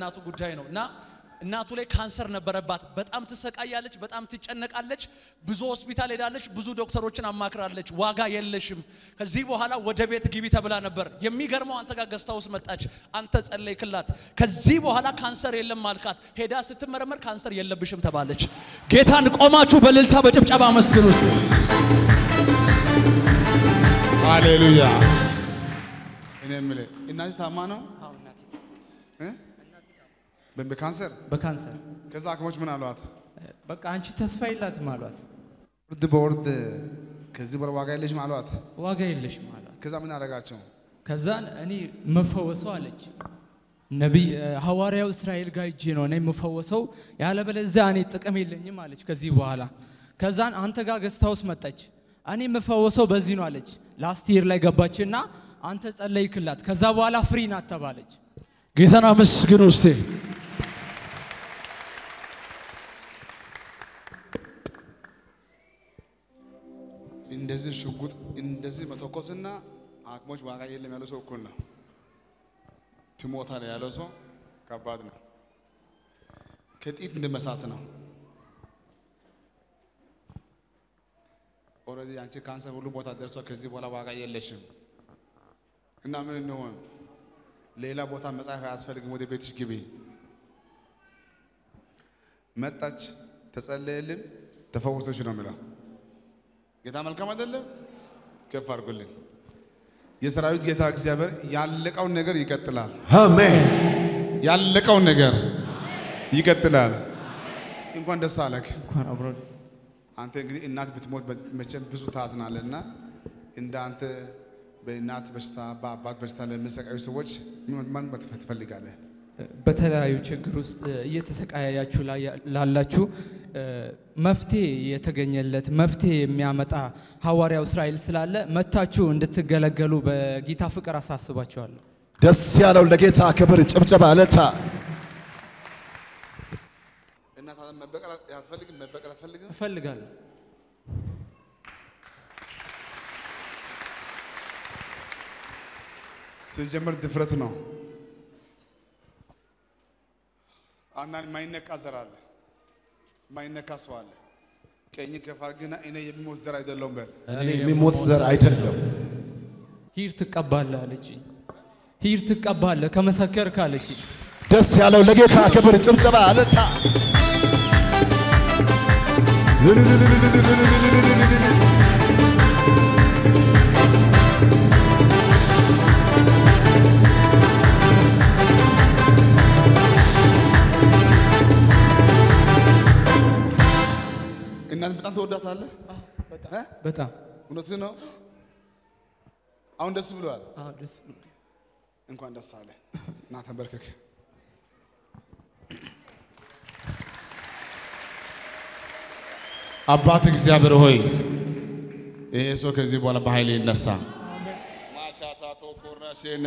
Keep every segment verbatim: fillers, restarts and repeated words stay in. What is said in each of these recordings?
እናቱ ጉዳይ ነውና እናቱ ላይ ካንሰር ነበረባት በጣም ተሰቃያለች በጣም ትጨነቃለች ብዙ ሆስፒታል ሄዳለች ብዙ ዶክተሮችን አማክራለች ዋጋ የለሽም ከዚህ በኋላ ወደ ቤት ግቢ ተብላ ነበር የሚገርመው አንተ ጋር ገስታውስ መጣች አንተ ጸለይክላት ከዚህ በኋላ ካንሰር የለም ማልካት ሄዳ ስትመረመር ካንሰር የለብሽም ተባለች ጌታን ቆማችሁ በልልታ በጭብጨባ መስግኑ እስቲ ሃሌሉያ እኔ ምለ እናት ታማ ነው አው እናቴ እ በካንሰር በካንሰር ከዛ አክሞች ምን አሏት በቃ አንቺ ተስፋ የላትም አሏት ወርድ ቦርድ ከዚህ በኋላ ዋጋ የለሽም አሏት ዋጋ የለሽም አሏት ከዛ ምን አደረጋቸው ከዛን እኔ መፈወሰው አለች ነብይ ሐዋርያው እስራኤል ጋር እጄ ነው እኔ መፈወሰው ያለበለዚያ እኔ ጥቅም የለኝም አለች ከዚህ በኋላ ከዛን አንተ ጋር ገስታውስ መጣች እኔ መፈወሰው በዚህ ነው አለች ላስት ይር ላይ ገባችና አንተ ጸለይክላት ከዛ በኋላ ፍሪ ናት ተባለች ጌታን አመስግኑ እስቲ እንደዚህ ሽጉጥ እንደዚህ መተኮስና አክሞች ዋጋ የለም ያለው ሰው እኩል ነው ትሞታለህ ያለው ሰው ከባድ ነው ከጥይት እንደመሳት ነው ኦሬዲ አንቺ ካንሰር ሁሉ ቦታ ደርሶ ከዚህ በኋላ ዋጋ የለሽም እና ምን ነው ሌላ ቦታ መጻፍ አያስፈልግም ወደ ቤትሽ ግቢ መጣች ተጸለየልን ተፈወሰች ነው ማለት ጌታ መልካም አይደለም ከፍ አድርጉልኝ የሰራዊት ጌታ እግዚአብሔር ያለቀው ነገር ይቀጥላል አሜን ያለቀው ነገር ይቀጥላል እንኳን ደስ አለክ እንኳን አብሮስ አንተ እንግዲህ እናት ብትሞት መቼም ብዙ ታዝናለና እንደ አንተ በእናት በሽታ በአባት በሽታ ለሚሰቃዩ ሰዎች ምን ትፈልጋለህ በተለያዩ ችግር ውስጥ እየተሰቃያያችሁ ላላችሁ መፍትሄ የተገኘለት መፍትሄ የሚያመጣ ሐዋርያው እስራኤል ስላለ መታችሁ እንድትገለገሉ በጌታ ፍቅር አሳስባችኋለሁ ደስ ያለው ለጌታ ክብር ጭብጨባ ለታ እናት መበቀል ያስፈልግ መበቀል ያስፈልግ እፈልጋለሁ ሲጀምር ድፍረት ነው አናን ማይነካ ዘራለ ማይነካ ሰው አለ ቀኝ ከፋርግና እኔ የሚሞት ዘር አይደለም በል እኔ የሚሞት ዘር አይደለም ሂድ ትቀባለህ አለችኝ ሂድ ትቀባለህ ከመሰከርክ አለችኝ ደስ ያለው ለጌታ ክብር ጭብጨባ አለታ እናት በጣም ተወዳታለህ በጣም በጣም እውነት ነው አሁን ደስ ብሏል አዎ ደስ ብሏል እንኳን ደስ አለ እና ተንበርክክ አባት እግዚአብሔር ሆይ ይሄ ሰው ከዚህ በኋላ በኃይል ይነሳ ማቻታ ተቆራሽነ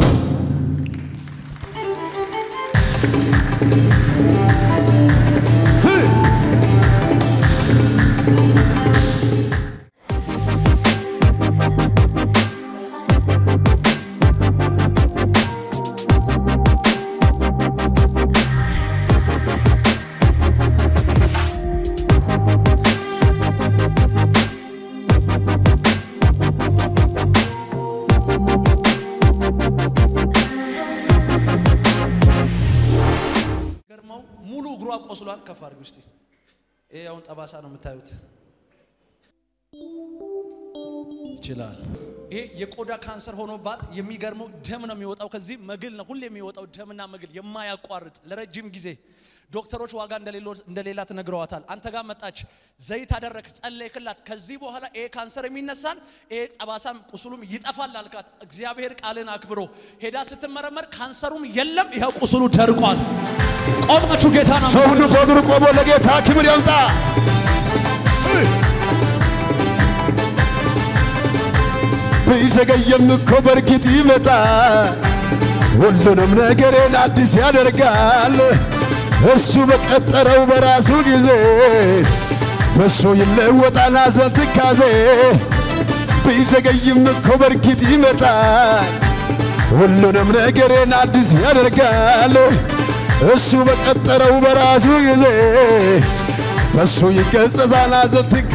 ቆስሏል ከፋርግ ውስጥ ይሄ አሁን ጠባሳ ነው የምታዩት ይችላል ይሄ የቆዳ ካንሰር ሆኖባት የሚገርመው ደም ነው የሚወጣው ከዚህ መግል ነው ሁሌ የሚወጣው ደምና መግል የማያቋርጥ ለረጅም ጊዜ ዶክተሮች ዋጋ እንደሌለው እንደሌላ ተነግረዋታል አንተ ጋር መጣች ዘይት አደረክ ጸለይክላት ከዚህ በኋላ ይሄ ካንሰር የሚነሳል ይሄ ጠባሳም ቁስሉም ይጠፋል አልካት እግዚአብሔር ቃልን አክብሮ ሄዳ ስትመረመር ካንሰሩም የለም ይሄው ቁስሉ ደርቋል ቆማችሁ ጌታ ነው ሰው ሁሉ በእግሩ ቆሞ ለጌታ ክብር ያምጣ ቢዘገይም እኮ በርግጥ ይመጣል ሁሉንም ነገሬን አዲስ ያደርጋል እሱ በቀጠረው በራሱ ጊዜ በሱ ይለወጣል ሐዘን ትካዜ ቢዘገይም እኮ በርግጥ ይመጣል ሁሉንም ነገሬን አዲስ ያደርጋል እሱ በቀጠረው በራሱ ጊዜ በሱ ይገሰጻል አዘትካ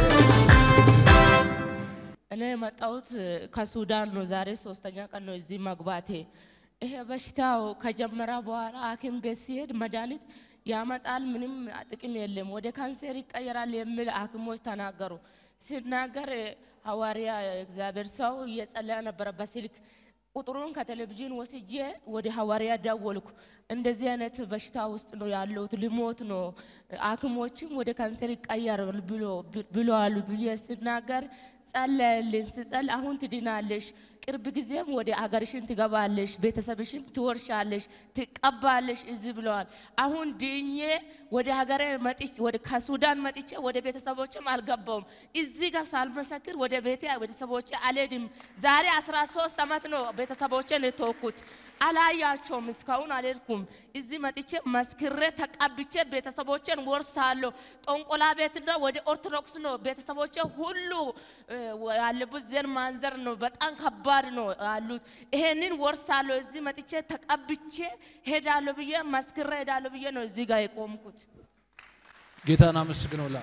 እኔ መጣሁት ከሱዳን ነው ዛሬ ሶስተኛ ቀን ነው እዚህ መግባቴ ይሄ በሽታው ከጀመረ በኋላ ሐኪም ቤት ሲሄድ መድኃኒት ያመጣል ምንም ጥቅም የለም ወደ ካንሰር ይቀየራል የሚል ሐኪሞች ተናገሩ ሲናገር ሐዋርያ እግዚአብሔር ሰው እየጸለየ ነበር በስልክ ቁጥሩን ከቴሌቪዥን ወስጄ ወደ ሐዋርያ ደወልኩ እንደዚህ አይነት በሽታ ውስጥ ነው ያለውት ሊሞት ነው ሐኪሞችም ወደ ካንሰር ይቀየራል ብሎ ብሎ አሉ ብዬ ሲናገር ጸለየልኝ ሲጸል አሁን ትድናለሽ ቅርብ ጊዜም ወደ አገርሽን ትገባለሽ ቤተሰብሽም ትወርሻለሽ ትቀባለሽ እዚህ ብለዋል አሁን ድኜ ወደ ሀገሬ መጥቼ ወደ ከሱዳን መጥቼ ወደ ቤተሰቦችም አልገባውም እዚህ ጋር ሳልመሰክር ወደ ቤቴ ቤተሰቦቼ አልሄድም ዛሬ አስራ ሶስት አመት ነው ቤተሰቦቼን የተወኩት አላያቸውም እስካሁን አልሄድኩም እዚህ መጥቼ መስክሬ ተቀብቼ ቤተሰቦቼን ወርሳለሁ ጦንቆላ ቤትና ወደ ኦርቶዶክስ ነው ቤተሰቦቼ ሁሉ ያለበት ዘር ማንዘር ነው በጣም ከባድ ነው አሉት ይሄንን ወርሳለሁ እዚህ መጥቼ ተቀብቼ ሄዳለሁ ብዬ መስክሬ ሄዳለሁ ብዬ ነው እዚህ ጋር የቆምኩት ጌታና መስግነውላ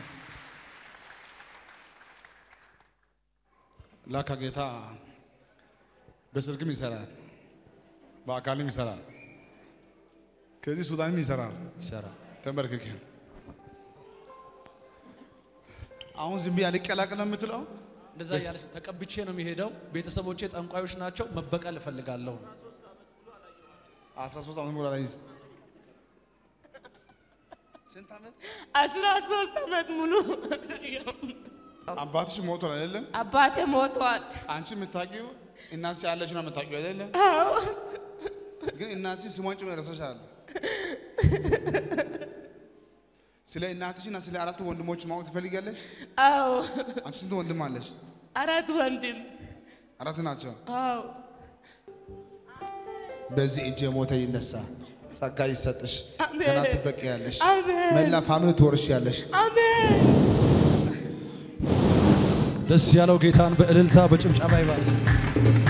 ላካ ጌታ በስልክም ይሰራል በአካልም ይሰራል ከዚህ ሱዳንም ይሰራል ይሰራል ተመርከክ አሁን ዝም ብዬ አልቀላቀል ነው የምትለው እንደዛ ያለሽ ተቀብቼ ነው የሚሄደው ቤተሰቦቼ ጠንቋዮች ናቸው መበቀል እፈልጋለሁ አስራ ሶስት አመት ሙሉ ላይ ስንት አመት አስራ ሶስት አመት ሙሉ አባትሽ ሞቷል አይደለም አባቴ ሞቷል አንቺ የምታውቂው እናትሽ ያለች ነው የምታውቂው አይደለም አዎ ግን እናትሽ ስሟን ጭምር ረሳሻል ስለ እናትሽና ስለ አራት ወንድሞች ማወቅ ትፈልጋለሽ አዎ አንቺ ስንት ወንድም አለሽ አራት ወንድም አራት ናቸው አዎ በዚህ እጄ ሞተ ይነሳ ጸጋ ይሰጥሽ አሜን ገና ትበቂያለሽ አሜን መላ ፋሚሊ ትወርሻለሽ አሜን ደስ ያለው ጌታን በእልልታ በጭብጨባ ይባል